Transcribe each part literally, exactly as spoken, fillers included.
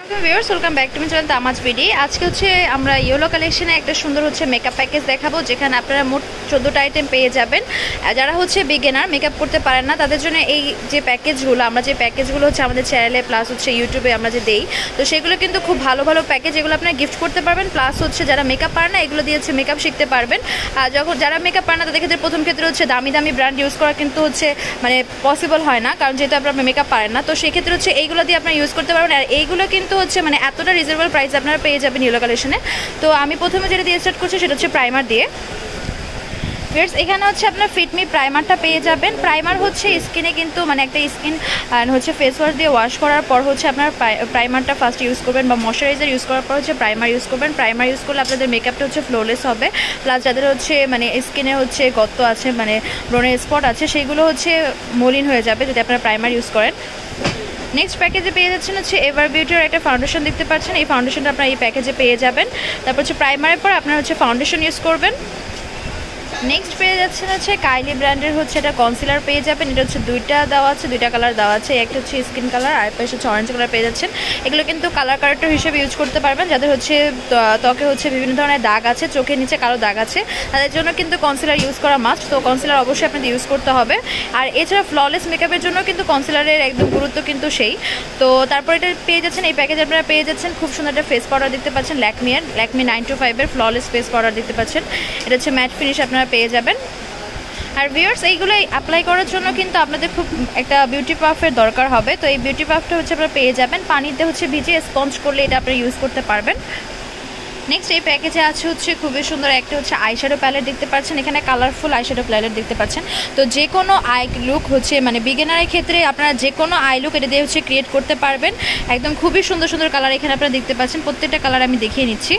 Viewers welcome back to my channel তামাজ BD. আজকে হচ্ছে আমরা ইয়েলো কালেকশনে একটা সুন্দর হচ্ছে মেকআপ প্যাকেজ দেখাবো, যেখানে আপনারা মোট চোদ্দোটা আইটেম পেয়ে যাবেন। যারা হচ্ছে বিগিনার মেকআপ করতে পারেন না তাদের জন্য এই যে প্যাকেজগুলো, আমরা যে প্যাকেজগুলো হচ্ছে আমাদের চ্যানেলে প্লাস হচ্ছে ইউটিউবে আমরা যে দেই, তো সেগুলো কিন্তু খুব ভালো ভালো প্যাকেজ, এগুলো আপনারা গিফট করতে পারবেন। প্লাস হচ্ছে যারা মেকআপ পারে না এগুলো দিয়ে হচ্ছে মেকআপ শিখতে পারবেন। আর যখন যারা মেকআপ পারে না তাদের ক্ষেত্রে প্রথম ক্ষেত্রে হচ্ছে দামি দামি ব্র্যান্ড ইউজ করা কিন্তু হচ্ছে মানে পসিবল হয় না, কারণ যেহেতু আপনারা মেকআপ পারেন না। তো সেক্ষেত্রে হচ্ছে এইগুলো দিয়ে আপনারা ইউজ করতে পারবেন। আর এইগুলো কিন্তু হচ্ছে মানে এতটা রিজনেবল প্রাইস আপনারা পেয়ে যাবেন ইয়েলো কালেকশনে। তো আমি প্রথমে যেটা দিয়ে স্টার্ট করছি সেটা হচ্ছে প্রাইমার দিয়ে। ফ্রেন্ডস এখানে হচ্ছে আপনার ফিটমি প্রাইমারটা পেয়ে যাবেন। প্রাইমার হচ্ছে স্কিনে কিন্তু মানে একটা স্কিন হচ্ছে ফেস ওয়াশ দিয়ে ওয়াশ করার পর হচ্ছে আপনার প্রাইমারটা ফার্স্ট ইউজ করবেন, বা ময়শ্চারাইজার ইউজ করার পর হচ্ছে প্রাইমার ইউজ করবেন। প্রাইমার ইউজ করলে আপনাদের মেকআপটা হচ্ছে ফ্লোলেস হবে। প্লাস যাদের হচ্ছে মানে স্কিনে হচ্ছে গর্ত আছে, মানে ব্রণের স্পট আছে, সেইগুলো হচ্ছে মলিন হয়ে যাবে যদি আপনারা প্রাইমার ইউজ করেন। নেক্সট প্যাকেজে পেয়ে যাচ্ছেন হচ্ছে এভার বিউটির একটা ফাউন্ডেশন দেখতে পাচ্ছেন। এই ফাউন্ডেশনটা আপনারা এই প্যাকেজে পেয়ে যাবেন। তারপর হচ্ছে প্রাইমারের পর আপনারা হচ্ছে ফাউন্ডেশন ইউজ করবেন। নেক্সট পেয়ে যাচ্ছেন হচ্ছে কাইলি ব্র্যান্ডের হচ্ছে এটা কনসিলার পেয়ে যাবেন। এটা হচ্ছে দুইটা দেওয়া আছে, দুইটা কালার দেওয়া আছে, একটা হচ্ছে স্কিন কালার আর একটা হচ্ছে অরেঞ্জ কালার পেয়ে যাচ্ছেন। এগুলো কিন্তু কালার কারেক্টর হিসেবে ইউজ করতে পারবেন। যাদের হচ্ছে ত্বকে হচ্ছে বিভিন্ন ধরনের দাগ আছে, চোখের নিচে কালো দাগ আছে, তাদের জন্য কিন্তু কনসিলার ইউজ করা মাস্ট। তো কনসিলার অবশ্যই আপনাদের ইউজ করতে হবে। আর এছাড়া ফ্ললেস মেকআপের জন্য কিন্তু কনসিলারের একদম গুরুত্ব কিন্তু সেই। তো তারপর এটা পেয়ে যাচ্ছেন এই প্যাকেজ আপনারা পেয়ে যাচ্ছেন খুব সুন্দর একটা ফেস পাউডার দেখতে পাচ্ছেন, ল্যাকমি এর ল্যাকমি নাইন টু ফাইভের ফ্ললেস ফেস পাউডার দেখতে পাচ্ছেন। এটা হচ্ছে ম্যাট ফিনিশ আপনারা পেয়ে যাবেন। আর ভিউয়ার্স এইগুলো অ্যাপ্লাই করার জন্য কিন্তু আপনাদের খুব একটা বিউটি পাফের দরকার হবে। তো এই বিউটি পাফটা হচ্ছে আপনারা পেয়ে যাবেন, পানিতে হচ্ছে ভিজে স্পঞ্জ করলে এটা আপনারা ইউজ করতে পারবেন। নেক্সট এই প্যাকেজে আছে হচ্ছে খুবই সুন্দর একটা হচ্ছে আইশ্যাডো প্যালেট দেখতে পাচ্ছেন। এখানে কালারফুল আইশ্যাডো প্যালেট দেখতে পাচ্ছেন। তো যে কোনো আই লুক হচ্ছে মানে বিগিনারের ক্ষেত্রে আপনারা যে কোনো আই লুক এটা দিয়ে হচ্ছে ক্রিয়েট করতে পারবেন। একদম খুবই সুন্দর সুন্দর কালার এখানে আপনারা দেখতে পাচ্ছেন। প্রত্যেকটা কালার আমি দেখিয়ে নিচ্ছি।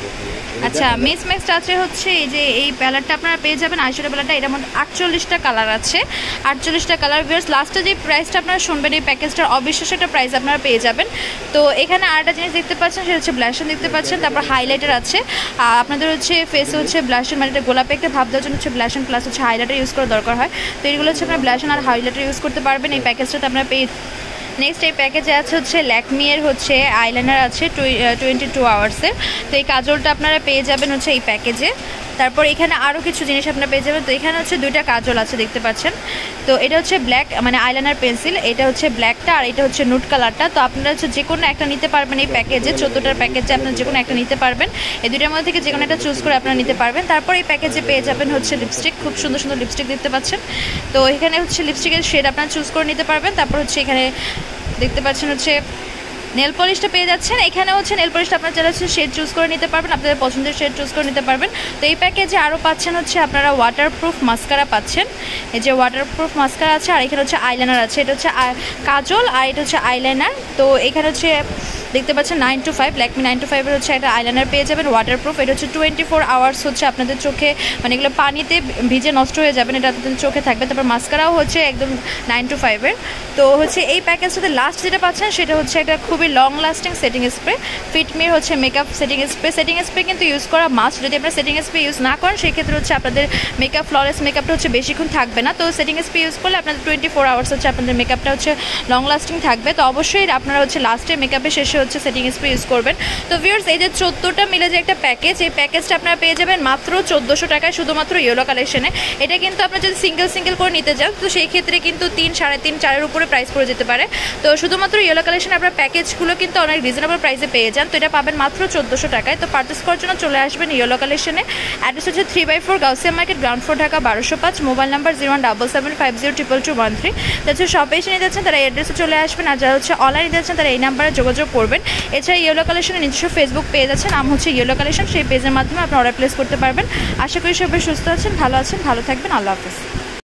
আচ্ছা, মিস ম্যাক্স আছে হচ্ছে এই যে এই প্যালেটটা আপনারা পেয়ে যাবেন, আইশ্যাডো প্যালেটটা। এটার মধ্যে আটচল্লিশটা কালার আছে, আটচল্লিশটা কালার। ভিউয়ার্স লাস্টে যে প্রাইসটা আপনারা শুনবেন এই প্যাকেজটার অবিশ্বাস্য একটা প্রাইস আপনারা পেয়ে যাবেন। তো এখানে আরেকটা জিনিস দেখতে পাচ্ছেন সেটা হচ্ছে ব্লাশন দেখতে পাচ্ছেন, তারপর হাইলাইটার আছে। আর আপনাদের হচ্ছে ফেসে হচ্ছে ব্লাশন মানে এটা গোলাপে একটা ভাব দেওয়ার জন্য হচ্ছে ব্লাশন প্লাস হচ্ছে হাইলাইটার ইউজ করা দরকার হয়। তো এগুলো হচ্ছে আপনারা ব্লাশন আর হাইলাইটার ইউজ করতে পারবেন এই প্যাকেজটাতে আপনারা পেয়ে। নেক্সট এই প্যাকেজে আছে হচ্ছে ল্যাকমি এর হচ্ছে আইলাইনার আছে টোয়েন্টি টু আওয়ার্সের। তো এই কাজলটা আপনারা পেয়ে যাবেন হচ্ছে এই প্যাকেজে। তারপর এখানে আরও কিছু জিনিস আপনারা পেয়ে যাবেন। তো এখানে হচ্ছে দুইটা কাজল আছে দেখতে পাচ্ছেন। তো এটা হচ্ছে ব্ল্যাক মানে আইলাইনার পেন্সিল, এটা হচ্ছে ব্ল্যাকটা আর এটা হচ্ছে নুট কালারটা। তো আপনারা হচ্ছে যে কোনো একটা নিতে পারবেন এই প্যাকেজে, চোদ্দোটার প্যাকেজে আপনারা যে কোনো একটা নিতে পারবেন। এই দুইটার মধ্যে থেকে যে কোনো একটা চুজ করে আপনারা নিতে পারবেন। তারপর এই প্যাকেজে পেয়ে যাবেন হচ্ছে লিপস্টিক, খুব সুন্দর সুন্দর লিপস্টিক দেখতে পাচ্ছেন। তো এখানে হচ্ছে লিপস্টিকের শেড আপনারা চুজ করে নিতে পারবেন। তারপর হচ্ছে এখানে দেখতে পাচ্ছেন হচ্ছে নেল পলিশটা পেয়ে যাচ্ছেন। এখানে হচ্ছে নেল পলিশটা আপনারা যারা হচ্ছে শেড চুজ করে নিতে পারবেন, আপনাদের পছন্দের শেড চুজ করে নিতে পারবেন। তো এই প্যাকেজে আরও পাচ্ছেন হচ্ছে আপনারা ওয়াটারপ্রুফ মাস্কারা পাচ্ছেন। এই যে ওয়াটারপ্রুফ মাস্কারা আছে, আর এখানে হচ্ছে আইলাইনার আছে। এটা হচ্ছে কাজল আর এটা হচ্ছে আইলাইনার। তো এখানে হচ্ছে দেখতে পাচ্ছেন nine two five Lakme nine two ফাইভের হচ্ছে একটা আইলাইনার পেয়ে যাবেন ওয়াটারপ্রুফ। এটা হচ্ছে টোয়েন্টি ফোর আওয়ার্স হচ্ছে আপনাদের চোখে মানে এগুলো পানিতে ভিজে নষ্ট হয়ে যাবেন, এটা আপনাদের চোখে থাকবে। তারপর মাস্কারাও হচ্ছে একদম নাইন টু ফাইভের। তো হচ্ছে এই প্যাকেজটাতে লাস্ট যেটা পাচ্ছেন সেটা হচ্ছে একটা খুবই লং লাস্টিং সেটিং স্প্রে, ফিটমির হচ্ছে makeup setting spray. Setting spray কিন্তু ইউজ করা মাস্ট। যদি আপনারা সেটিং স্প্রে ইউজ না করেন সেক্ষেত্রে হচ্ছে আপনাদের মেকআপ ফ্ললেস মেকআপটা হচ্ছে বেশিক্ষণ থাকবে না। তো সেটিং স্প্রে ইউজ করলে আপনাদের টোয়েন্টি ফোর আওয়ার্স হচ্ছে আপনাদের মেকআপটা হচ্ছে লং লাস্টিং থাকবে। তো অবশ্যই আপনারা হচ্ছে লাস্টে মেকআপের শেষে হচ্ছে সেটিং স্প্রে ইউজ করবেন। তো ভিউয়ার্স এই যে চোদ্দোটা মিলে যে একটা প্যাকেজ, এই প্যাকেজটা আপনারা পেয়ে যাবেন মাত্র চোদ্দোশো টাকায় শুধুমাত্র ইয়েলো কালেকশনে। এটা কিন্তু আপনারা যদি সিঙ্গেল সিঙ্গেল করে নিতে যান তো সেই ক্ষেত্রে কিন্তু তিন সাড়ে তিন চারের উপরে প্রাইস পড়ে যেতে পারে। তো শুধুমাত্র ইয়েলো কালেকশনে আপনার প্যাকেজগুলো কিন্তু অনেক রিজনেবল প্রাইসে পেয়ে যান। তো এটা পাবেন মাত্র চোদ্দোশো টাকায়। তো পারচেস করার জন্য চলে আসবেন ইয়েলো কালেকশনে। অ্যাড্রেস হচ্ছে three by four Gausia market, ground floor, Dhaka বারোশো পাঁচ। Mobile number zero one double seven five zero triple two one three. হচ্ছে শপে এসে নিতে যাচ্ছেন তারা অ্যাড্রেসে চলে আসবেন, আর যারা হচ্ছে অনলাইনে নিতে যাচ্ছেন তারা এই নাম্বারে যোগাযোগ করবেন। এছাড়া ইয়েলো কালেকশনে নিজস্ব ফেসবুক পেজ আছে, নাম হচ্ছে ইয়েলো কালেকশন। সেই পেজের মাধ্যমে আপনি অর্ডার প্লেস করতে পারবেন। আশা করি সবাই সুস্থ আছেন, ভালো আছেন, ভালো থাকবেন। আল্লাহ হাফিজ।